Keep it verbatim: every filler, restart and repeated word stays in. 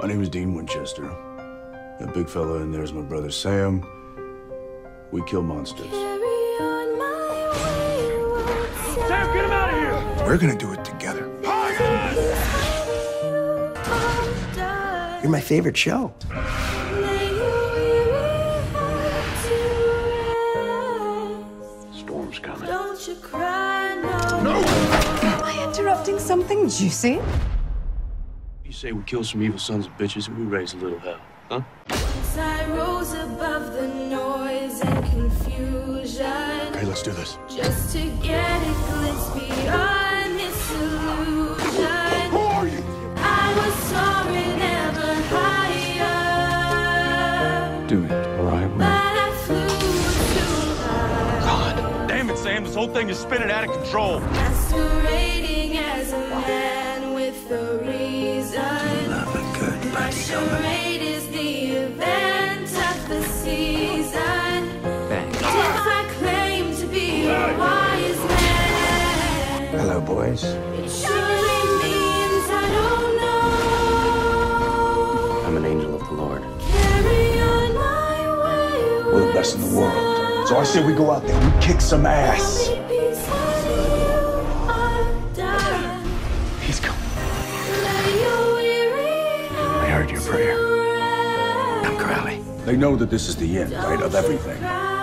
My name is Dean Winchester. That big fella in there is my brother Sam. We kill monsters. Sam, get him out of here! We're gonna do it together. You're my favorite show. Storm's coming. Don't you cry, no. No! Am I interrupting something juicy? You say we kill some evil sons of bitches and we raise a little hell, huh? Once I rose above the noise and confusion. Okay, let's do this. Just to get a glimpse beyond this illusion. Who are you? I was soaring ever higher. Do it, all right? But I flew too high. God. Damn it, Sam. This whole thing is spinning out of control. Masquerading as a man with a reason. Love a good My buddy coming. charade is the event of the season. Thanks. If I claim to be a wise man, Hello, boys. it surely means I don't know. I'm an angel of the Lord. Carry on my way. We're the best in the world. So I say we go out there and we kick some ass. He's coming. I heard your prayer. I'm Crowley. They know that this is the end, right, of everything.